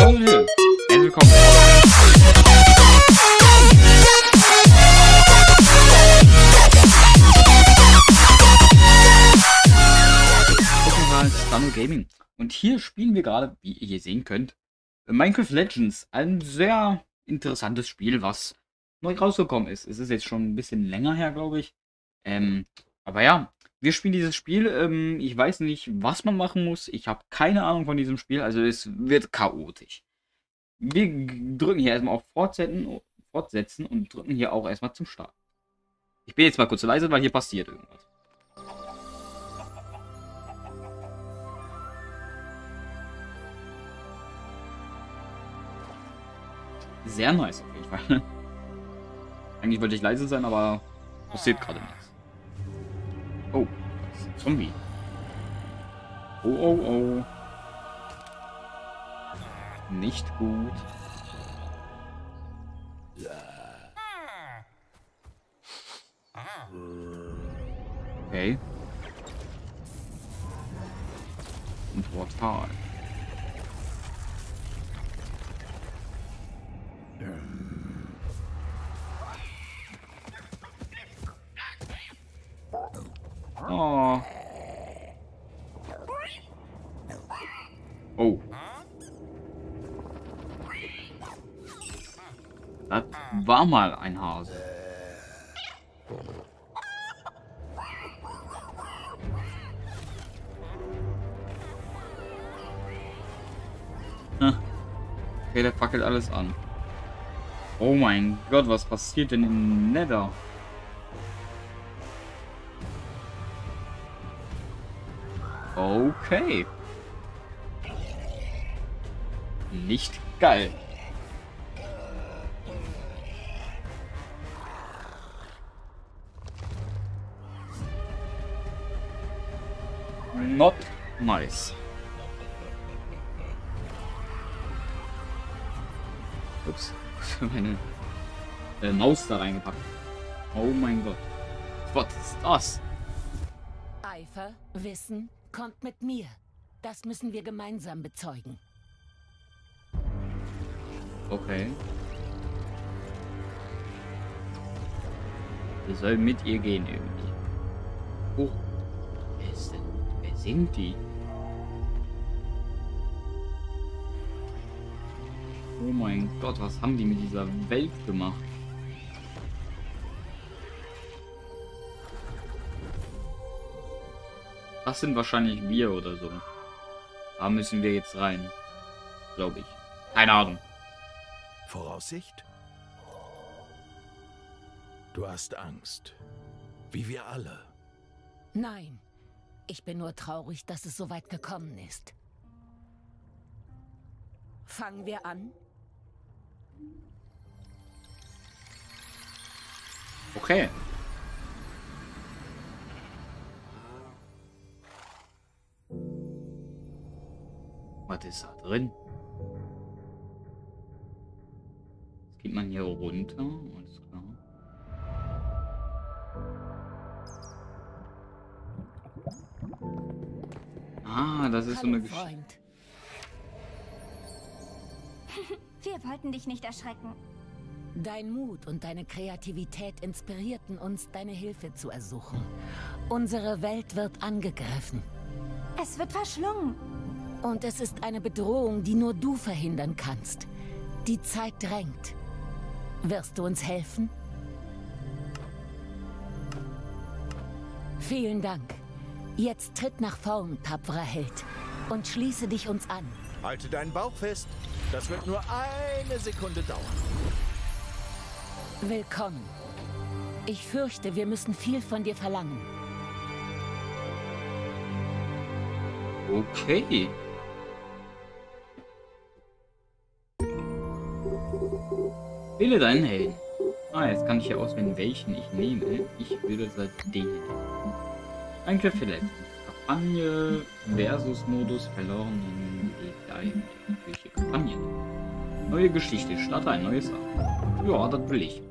Leute, herzlich willkommen. Stano Gaming. Und hier spielen wir gerade, wie ihr hier sehen könnt, Minecraft Legends. Ein sehr interessantes Spiel, was neu rausgekommen ist. Es ist jetzt schon ein bisschen länger her, glaube ich. Aber ja, wir spielen dieses Spiel. Ich weiß nicht, was man machen muss. Ich habe keine Ahnung von diesem Spiel. Also es wird chaotisch. Wir drücken hier erstmal auf Fortsetzen und drücken hier auch erstmal zum Start. Ich bin jetzt mal kurz leise, weil hier passiert irgendwas. Sehr nice auf jeden Fall. Eigentlich wollte ich leise sein, aber passiert gerade nichts. Oh, das ist ein Zombie. Oh, oh, oh. Nicht gut. Okay. Ein Portal. Oh. Oh. Das war mal ein Hase. Okay, der fackelt alles an. Oh mein Gott, was passiert denn im Nether? Okay. Nicht geil. Not nice. Ups. Meine Maus da reingepackt. Oh mein Gott. Was ist das? Eifer, Wissen, kommt mit mir. Das müssen wir gemeinsam bezeugen. Okay. Wir sollen mit ihr gehen irgendwie. Oh. Wer ist denn? Wer sind die? Oh mein Gott, was haben die mit dieser Welt gemacht? Das sind wahrscheinlich wir oder so. Da müssen wir jetzt rein. Glaube ich. Keine Ahnung. Voraussicht? Du hast Angst. Wie wir alle. Nein, ich bin nur traurig, dass es so weit gekommen ist. Fangen wir an? Okay. Was ist da drin? Jetzt geht man hier runter. Alles klar. Ah, das ist so eine Geschichte. Freund. Wir wollten dich nicht erschrecken. Dein Mut und deine Kreativität inspirierten uns, deine Hilfe zu ersuchen. Unsere Welt wird angegriffen. Es wird verschlungen. Und es ist eine Bedrohung, die nur du verhindern kannst. Die Zeit drängt. Wirst du uns helfen? Vielen Dank. Jetzt tritt nach vorn, tapferer Held, und schließe dich uns an. Halte deinen Bauch fest. Das wird nur eine Sekunde dauern. Willkommen. Ich fürchte, wir müssen viel von dir verlangen. Okay. Wähle deinen Helden. Ah, jetzt kann ich hier auswählen, welchen ich nehme. Ich würde seit den nehmen. Minecraft Legends. Kampagne versus Modus verloren. Welche Kampagne? Neue Geschichte. Starte ein neues Abend. Ja, das will ich.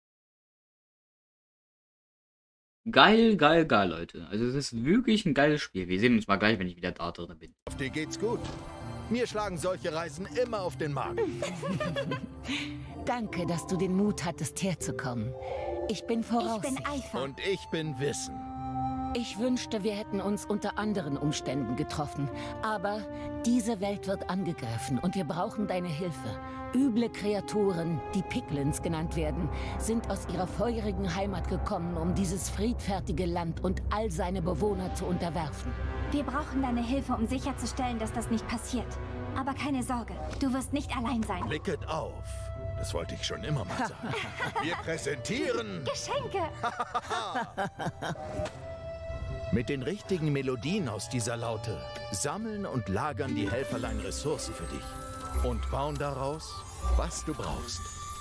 Geil, geil, geil, Leute. Also es ist wirklich ein geiles Spiel. Wir sehen uns mal gleich, wenn ich wieder da drin bin. Auf dir geht's gut. Mir schlagen solche Reisen immer auf den Magen. Danke, dass du den Mut hattest, herzukommen. Ich bin Ich Voraussicht. bin Eifer. Und ich bin Wissen. Ich wünschte, wir hätten uns unter anderen Umständen getroffen. Aber diese Welt wird angegriffen und wir brauchen deine Hilfe. Üble Kreaturen, die Piglins genannt werden, sind aus ihrer feurigen Heimat gekommen, um dieses friedfertige Land und all seine Bewohner zu unterwerfen. Wir brauchen deine Hilfe, um sicherzustellen, dass das nicht passiert. Aber keine Sorge, du wirst nicht allein sein. Blicket auf. Das wollte ich schon immer mal sagen. Wir präsentieren Geschenke! mit den richtigen Melodien aus dieser Laute sammeln und lagern die Helferlein Ressourcen für dich und bauen daraus, was du brauchst.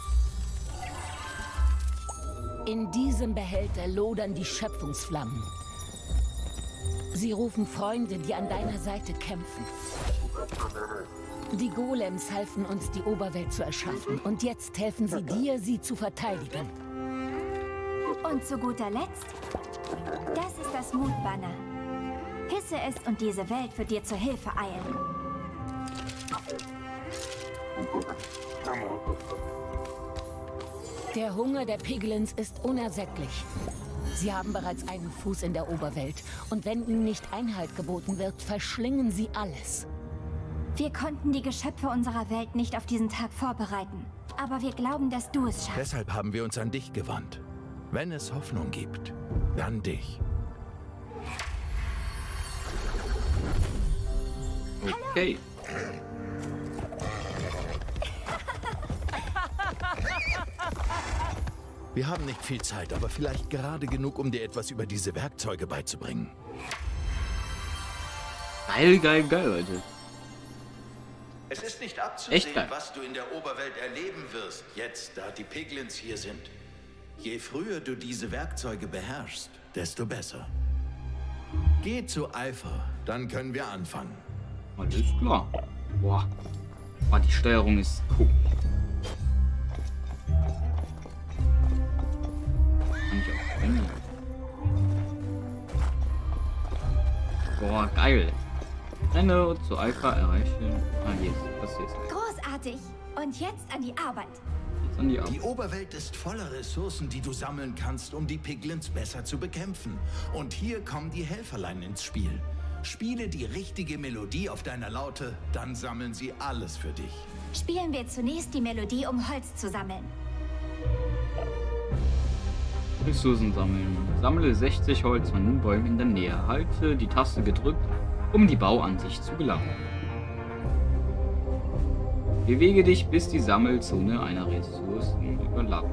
In diesem Behälter lodern die Schöpfungsflammen. Sie rufen Freunde, die an deiner Seite kämpfen. Die Golems halfen uns, die Oberwelt zu erschaffen. Und jetzt helfen sie dir, sie zu verteidigen. Und zu guter Letzt, das ist das Mutbanner. Hisse es und diese Welt wird dir zur Hilfe eilen. Der Hunger der Piglins ist unersättlich. Sie haben bereits einen Fuß in der Oberwelt. Und wenn ihnen nicht Einhalt geboten wird, verschlingen sie alles. Wir konnten die Geschöpfe unserer Welt nicht auf diesen Tag vorbereiten. Aber wir glauben, dass du es schaffst. Deshalb haben wir uns an dich gewandt. Wenn es Hoffnung gibt, dann dich. Okay. Wir haben nicht viel Zeit, aber vielleicht gerade genug, um dir etwas über diese Werkzeuge beizubringen. Geil, geil, geil, Leute. Es ist nicht abzusehen, Echt geil. was du in der Oberwelt erleben wirst, jetzt, da die Piglins hier sind. Je früher du diese Werkzeuge beherrschst, desto besser. Geh zu Eifer, dann können wir anfangen. Alles klar. Boah. Boah, die Steuerung ist cool. Kann ich auch springen. Boah, geil. Renne zu Alpha erreichen. Ah, hier ist das hier ist Großartig! Und jetzt an die Arbeit. jetzt an die Die Arbeit. Oberwelt ist voller Ressourcen, die du sammeln kannst, um die Piglins besser zu bekämpfen. Und hier kommen die Helferlein ins Spiel. Spiele die richtige Melodie auf deiner Laute, dann sammeln sie alles für dich. Spielen wir zunächst die Melodie, um Holz zu sammeln. Ressourcen sammeln. Sammle 60 Holz von den Bäumen in der Nähe. Halte die Taste gedrückt, um die Bauansicht zu gelangen. Bewege dich, bis die Sammelzone einer Ressourcen überlappt.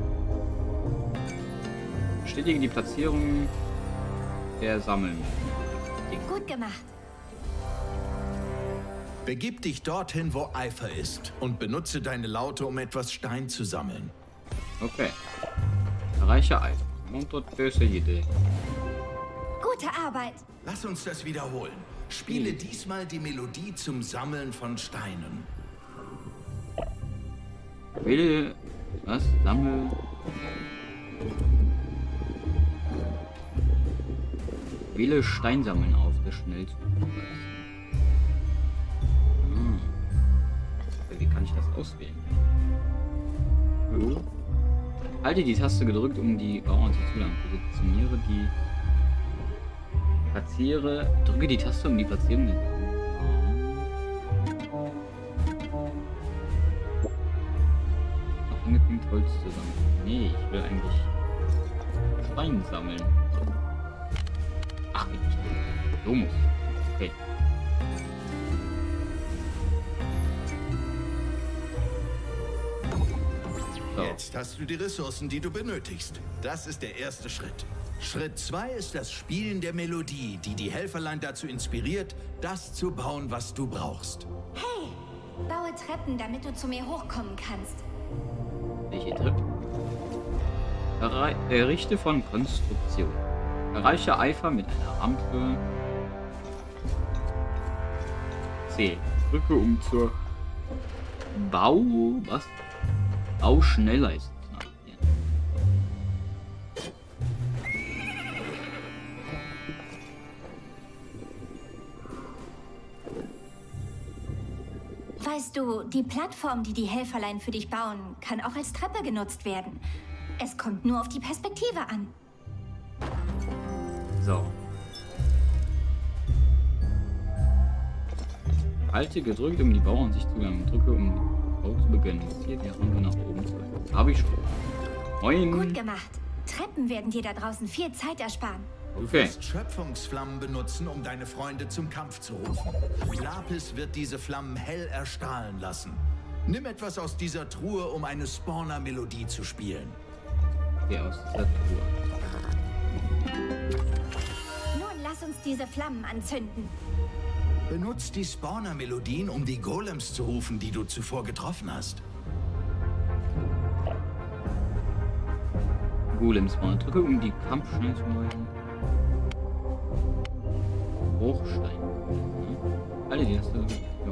Bestätige die Platzierung der Sammeln. Gut gemacht. Begib dich dorthin, wo Eifer ist und benutze deine Laute, um etwas Stein zu sammeln. Okay. Erreiche Eifer. Und dort böse jede. Gute Arbeit. Lass uns das wiederholen. Spiele diesmal die Melodie zum Sammeln von Steinen. Wähle. Was? Sammel. Wähle Steinsammeln auf, der schnellste. Wie kann ich das auswählen? So. Halte die Taste gedrückt, um die Bauansicht zu gelangen. Positioniere die. Platziere. Drücke die Taste, um die Platzierung der noch angepinkt Holz zu sammeln. Nee, ich will eigentlich Stein sammeln. Ach, wie nicht. So muss ich. Okay. So. Jetzt hast du die Ressourcen, die du benötigst. Das ist der erste Schritt. Schritt 2 ist das Spielen der Melodie, die die Helferlein dazu inspiriert, das zu bauen, was du brauchst. Hey, baue Treppen, damit du zu mir hochkommen kannst. Welche Treppe? Errichte von Konstruktion. Erreiche Eifer mit einer Rampe. C. Drücke um zur Bauschnellleistung. Weißt du, die Plattform, die die Helferlein für dich bauen, kann auch als Treppe genutzt werden. Es kommt nur auf die Perspektive an. So. Halte gedrückt, um die Bauansicht zu gelangen. Drücke, um den Bau zu beginnen. Hier die Rampe nach oben zu gehen. Habe ich schon. Moin. Gut gemacht. Treppen werden dir da draußen viel Zeit ersparen. Du Okay. wirst Schöpfungsflammen benutzen, um deine Freunde zum Kampf zu rufen. Lapis wird diese Flammen hell erstrahlen lassen. Nimm etwas aus dieser Truhe, um eine Spawner-Melodie zu spielen. Okay, aus dieser Tour. Nun lass uns diese Flammen anzünden. Benutzt die Spawner-Melodien, um die Golems zu rufen, die du zuvor getroffen hast. Golems mal. Drücke, um die Kampfschneiden zu weisen. Hochstein. Alle die erste. Ja.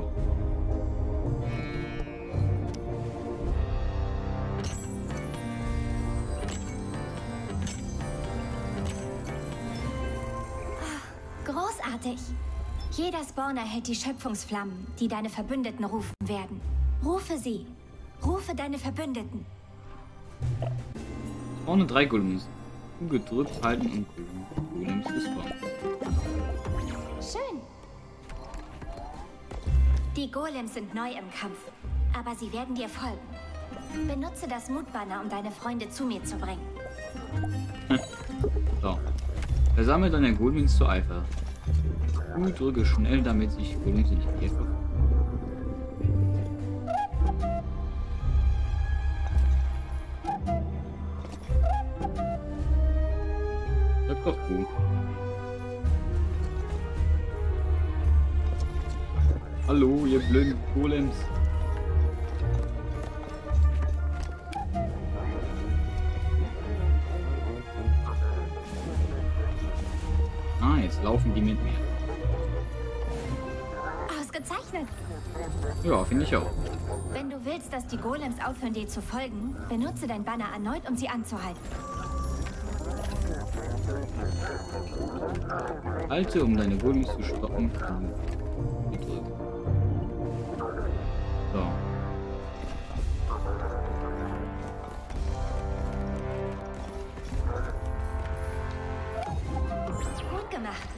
Großartig. Jeder Spawner hält die Schöpfungsflammen, die deine Verbündeten rufen werden. Rufe sie. Rufe deine Verbündeten. Vorne 3 Golems. Gedrückt halten und Golems gespawnt. Schön. Die Golems sind neu im Kampf, aber sie werden dir folgen. Benutze das Mutbanner, um deine Freunde zu mir zu bringen. So. Versammle deine Golems zu Eifer. Drücke schnell, damit sich Golems in der Nähe verfolgen. Das ist doch gut. Hallo, ihr blöden Golems. Ah, jetzt laufen die mit mir. Ausgezeichnet. Ja, finde ich auch. Wenn du willst, dass die Golems aufhören, dir zu folgen, benutze dein Banner erneut, um sie anzuhalten. Halte, um deine Golems zu stoppen. Gedrückt. So. Gut gemacht.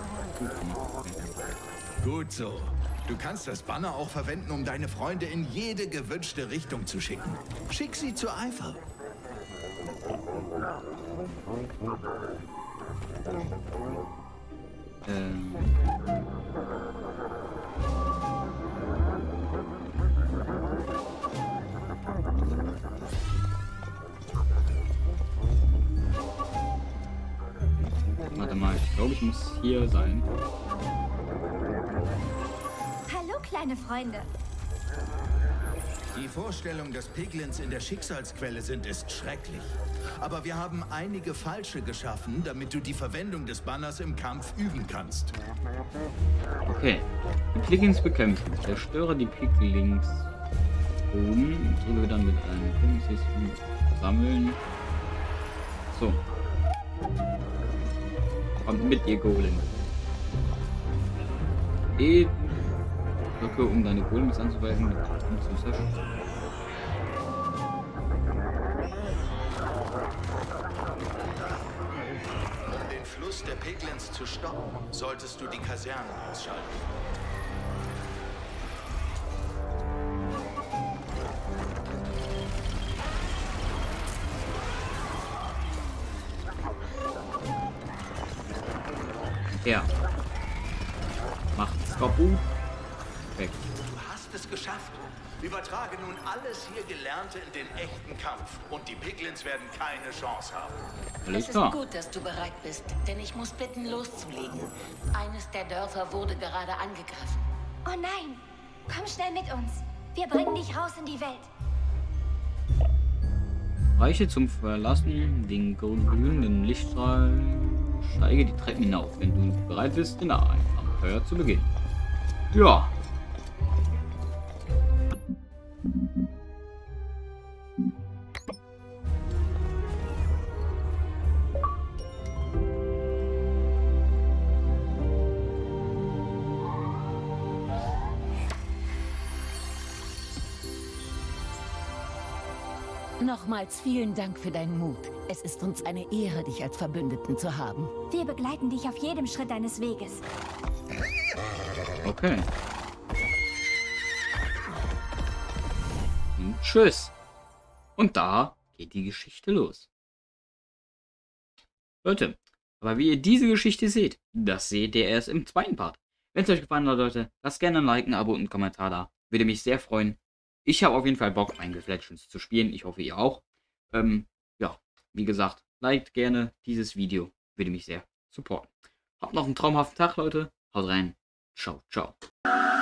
Gut so. Du kannst das Banner auch verwenden, um deine Freunde in jede gewünschte Richtung zu schicken. Schick sie zu Eifer. Warte mal, ich glaube, ich muss hier sein. Hallo, kleine Freunde. Die Vorstellung, dass Piglins in der Schicksalsquelle sind, ist schrecklich. Aber wir haben einige falsche geschaffen, damit du die Verwendung des Banners im Kampf üben kannst. Okay. Die Piglins bekämpfen. Zerstöre die Piglins oben. Drücke dann mit einem Kunstsystem sammeln. So. Kommt mit, ihr Golem. Drücke, um deine Golems anzuweisen und zu zerstören. Um den Fluss der Piglins zu stoppen, solltest du die Kasernen ausschalten. Ja. Macht's kaputt. Weg. Du hast es geschafft. Übertrage nun alles hier Gelernte in den echten Kampf und die Piglins werden keine Chance haben. Alles Es ist klar. gut, dass du bereit bist, denn ich muss bitten, loszulegen. Eines der Dörfer wurde gerade angegriffen. Oh nein. Komm schnell mit uns. Wir bringen dich raus in die Welt. Reiche zum Verlassen den grünen Lichtstrahl. Steige die Treppen hinauf, wenn du bereit bist, den Abenteuer zu beginnen. Ja. Nochmals vielen Dank für deinen Mut. Es ist uns eine Ehre, dich als Verbündeten zu haben. Wir begleiten dich auf jedem Schritt deines Weges. Okay. Und tschüss. Und da geht die Geschichte los. Leute, aber wie ihr diese Geschichte seht, das seht ihr erst im zweiten Part. Wenn es euch gefallen hat, Leute, lasst gerne ein Like, ein Abo und einen Kommentar da. Würde mich sehr freuen. Ich habe auf jeden Fall Bock, Minecraft Legends zu spielen. Ich hoffe, ihr auch. Ja, wie gesagt, liked gerne dieses Video. Würde mich sehr supporten. Habt noch einen traumhaften Tag, Leute. Haut rein. Ciao, ciao.